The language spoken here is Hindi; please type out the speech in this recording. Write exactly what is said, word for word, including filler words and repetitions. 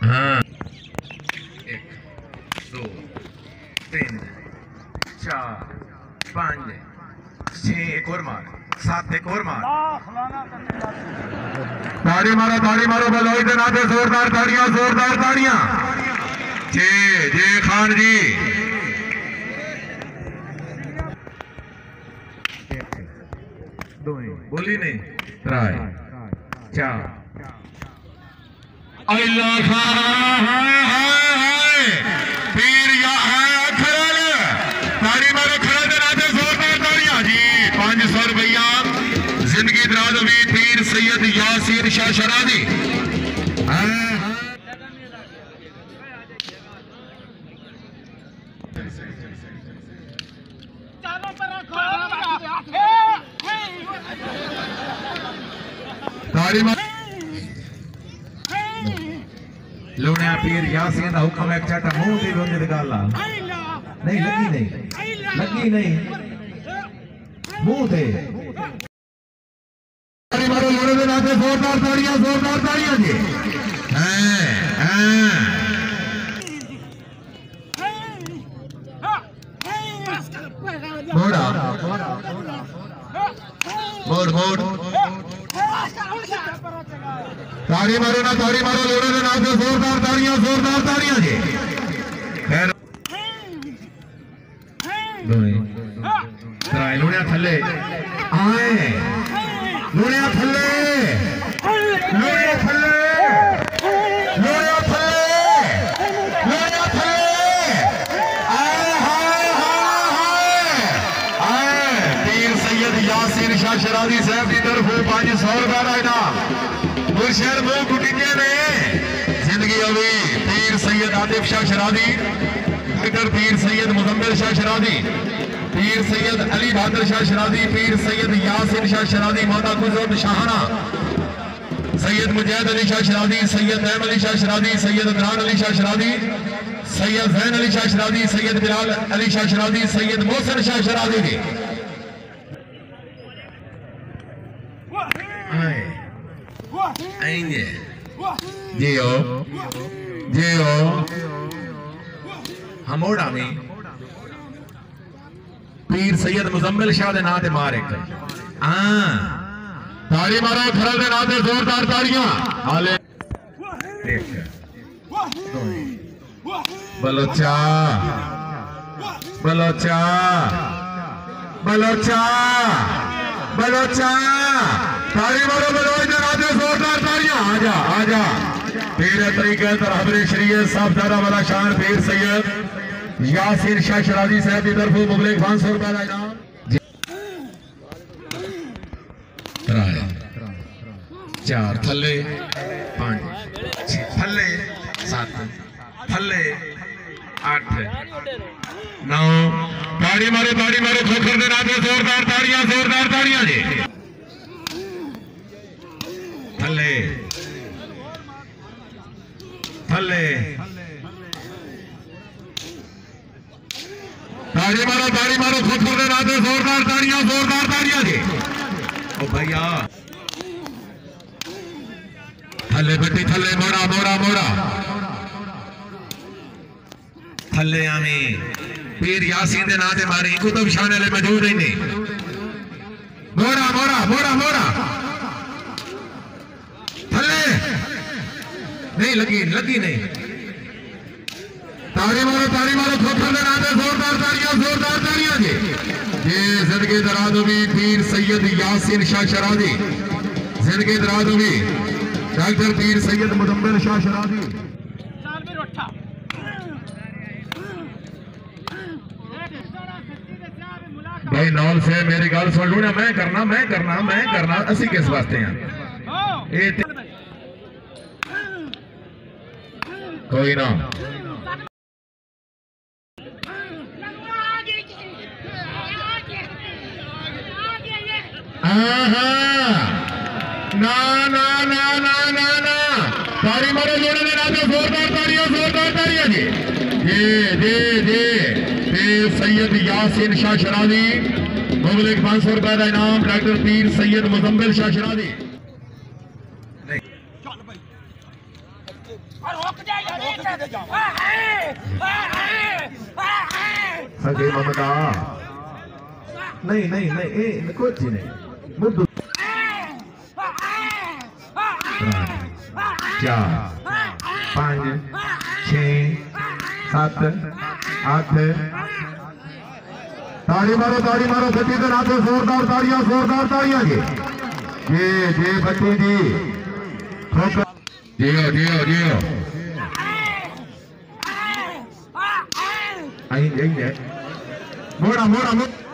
हाँ एक दो तीन चार पाँच छह एक और मार सात एक और मार ताड़ी मारो ताड़ी मारो बलोई के नाते जोरदार ताड़ियां जोरदार ताड़ियां जी जी खान जी दो बोली नहीं त्राई चार अल्लाह पीर या खरल ताड़ी मारो खरल के नाते जोरदार ताड़ियां जी पांच सौ रुपया जिंदगी दराज हुई पीर सैयद यासीर शाह शरादी ताड़ी मारो लूणिया पीर यासीन का हुक्म एक चाटा मुंह दी रोंदी दी गल नहीं लगी नहीं लगी नहीं मुंह थे ताड़ी मारो लूणे दे नाते जोरदार ताड़ियां जोरदार ताड़ियां जी हैं हैं मोड़ा मोड़ मोड़ ताड़ी मारो ना ताड़ी मारो लोड़े दे नाते जोरदार ताड़ियां जोरदार ताड़ियां जी खैर तराए लुणिया थल्ले आए लुणिया थल्ले लुणिया थल्ले लुणिया थल्ले लुणिया थल्ले आए हाय हाय हाय आए पीर सैयद यासीन शाह शरादी साहब की तरफ पांच सौ रुपया का इनाम मुर्शद मुंह कुटिया ने जिंदगी अभी पीर सैयद आतिफ शाह शरादी डॉक्टर पीर सैयद मुजम्मिल शाह शरादी पीर सैयद अली बहादुर शाह शरादी पीर सैयद यासिर शाह शरादी माता कुजरत शाहना सैयद मुजाहिद अली शाह शरादी सैयद नैम अली शाह शरादी सैयद अदनान अली शाह शरादी सैयद जैन अली शाह शरादी सैयद बिलाल अली शाह शरादी सैयद मोहसिन शाह शरादी जी आएंगे जियो जियो हमोड़ा में पीर सैयद मुजम्मिल शाह दे नाते मार एक हां ताड़ी मारो खरल दे नाते जोरदार ताड़ियां हाले एक दो बलोचा बलोचा बलोचा बलोचा ताड़ी मारो बलोच दे नाते जोरदार ताड़ियां आजा आजा तेरे तरीके तर हजरे शरीयत साहब दारा वाला शान पीर सैयद यासीर शाह शरादी साहब की तरफ मुबलिक पांच सौ रुपया का इनाम चार थल्ले पांच थल्ले सात थल्ले आठ नौ ताड़ी मारो ताड़ी मारो खोखर दे नाते जोरदार ताड़ियां जोरदार ताड़ियां जी थल्ले थल्ले ताड़ी मारो ताड़ी मारो खुद खुद नाते जोरदार ताड़ियां जोरदार ताड़ियां जी ओ भैया थल्ले बेटी थल्ले मोड़ा मोड़ा मोड़ा थल्ले आमी पीर यासीन दे नाते मारी कुतुब शाह वाले मौजूद ही नहीं मोड़ा मोड़ा मोड़ा मोड़ा थल्ले नहीं लगी लगी नहीं ताड़ी मारो ताड़ी मारो खोखर दे नाते जोरदार ताड़ियां जोरदार ताड़ियां जी ये जिंदगी दराज हुई पीर सैयद यासीन शाह शरादी जिंदगी दराज हुई डॉक्टर पीर सैयद मुजम्मिल शाह शरादी भाई नौल से मेरी गल सुन लू ना मैं करना मैं करना मैं करना असी किस वास्ते हैं कोई ना ना ना ना ना ना ना ताड़ी मारो जोड़े में नाते जोरदार ताड़ियां जोरदार ताड़ियां जी जी जी जी पीर सैयद यासीन शाह शरादी मुबलिक पांच सौ रुपए का इनाम डॉक्टर पीर सैयद मुजम्मिल शाह शरादी सगे ममता नहीं नहीं नहीं ए कुछ नहीं मुद्दू चार पाँच छः सात आठ ताड़ी मारो ताड़ी मारो बच्ची के नाते जोरदार ताड़ियां जोरदार ताड़ियां जी ये जे बच्ची दी जियो जियो जियो आई आई मोड़ा मोड़ा